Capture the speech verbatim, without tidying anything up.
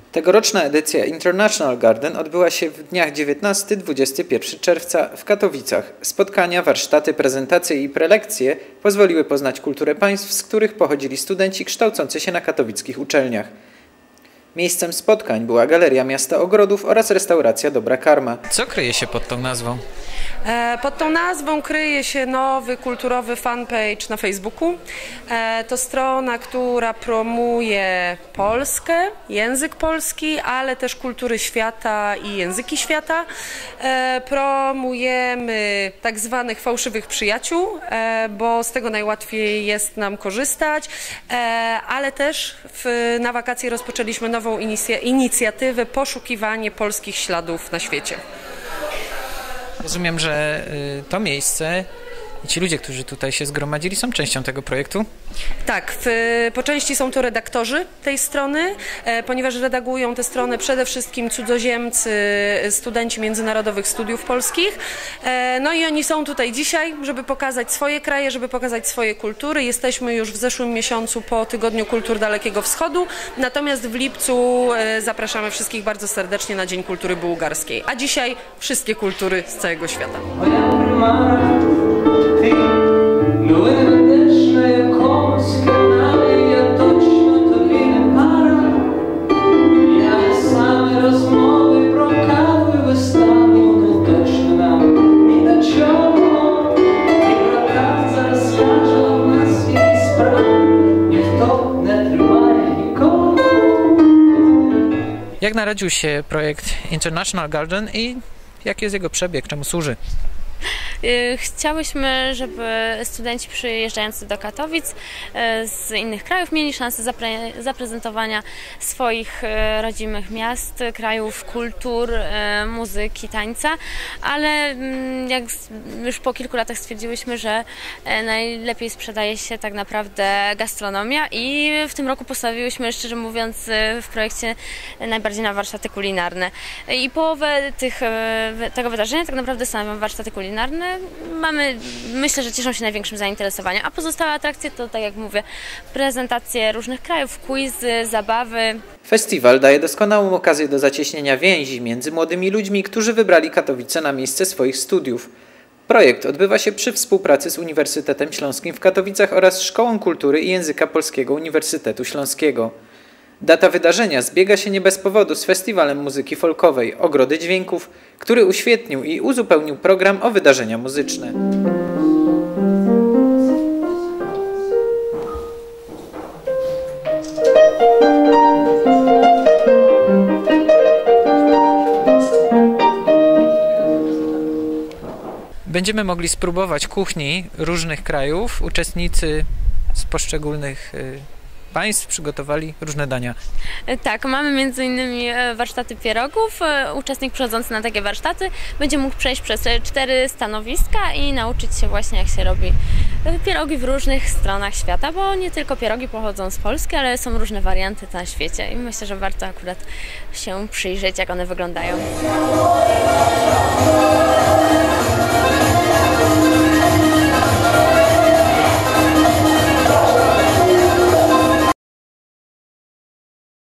Tegoroczna edycja International Garden odbyła się w dniach dziewiętnastego do dwudziestego pierwszego czerwca w Katowicach. Spotkania, warsztaty, prezentacje i prelekcje pozwoliły poznać kulturę państw, z których pochodzili studenci kształcący się na katowickich uczelniach. Miejscem spotkań była Galeria Miasta Ogrodów oraz restauracja Dobra Karma. Co kryje się pod tą nazwą? Pod tą nazwą kryje się nowy kulturowy fanpage na Facebooku. To strona, która promuje Polskę, język polski, ale też kultury świata i języki świata. Promujemy tak zwanych fałszywych przyjaciół, bo z tego najłatwiej jest nam korzystać, ale też w, na wakacje rozpoczęliśmy nową inicjatywę Poszukiwanie polskich śladów na świecie. Rozumiem, że to miejsce i ci ludzie, którzy tutaj się zgromadzili, są częścią tego projektu? Tak, w, po części są to redaktorzy tej strony, e, ponieważ redagują tę stronę przede wszystkim cudzoziemcy, studenci międzynarodowych studiów polskich. E, no i oni są tutaj dzisiaj, żeby pokazać swoje kraje, żeby pokazać swoje kultury. Jesteśmy już w zeszłym miesiącu po Tygodniu Kultur Dalekiego Wschodu, natomiast w lipcu e, zapraszamy wszystkich bardzo serdecznie na Dzień Kultury Bułgarskiej, a dzisiaj wszystkie kultury z całego świata. Jak narodził się projekt International Garden i jaki jest jego przebieg, czemu służy? Chciałyśmy, żeby studenci przyjeżdżający do Katowic z innych krajów mieli szansę zapre zaprezentowania swoich rodzimych miast, krajów, kultur, muzyki, tańca, ale jak już po kilku latach stwierdziłyśmy, że najlepiej sprzedaje się tak naprawdę gastronomia i w tym roku postawiłyśmy, szczerze mówiąc, w projekcie najbardziej na warsztaty kulinarne. I połowę tych, tego wydarzenia tak naprawdę stanowią warsztaty kulinarne. Mamy, myślę, że cieszą się największym zainteresowaniem, a pozostałe atrakcje to, tak jak mówię, prezentacje różnych krajów, quizy, zabawy. Festiwal daje doskonałą okazję do zacieśnienia więzi między młodymi ludźmi, którzy wybrali Katowice na miejsce swoich studiów. Projekt odbywa się przy współpracy z Uniwersytetem Śląskim w Katowicach oraz Szkołą Kultury i Języka Polskiego Uniwersytetu Śląskiego. Data wydarzenia zbiega się nie bez powodu z Festiwalem Muzyki Folkowej Ogrody Dźwięków, który uświetnił i uzupełnił program o wydarzenia muzyczne. Będziemy mogli spróbować kuchni różnych krajów. Uczestnicy z poszczególnych państw przygotowali różne dania. Tak, mamy między innymi warsztaty pierogów. Uczestnik przychodzący na takie warsztaty będzie mógł przejść przez cztery stanowiska i nauczyć się właśnie, jak się robi pierogi w różnych stronach świata, bo nie tylko pierogi pochodzą z Polski, ale są różne warianty na świecie i myślę, że warto akurat się przyjrzeć, jak one wyglądają.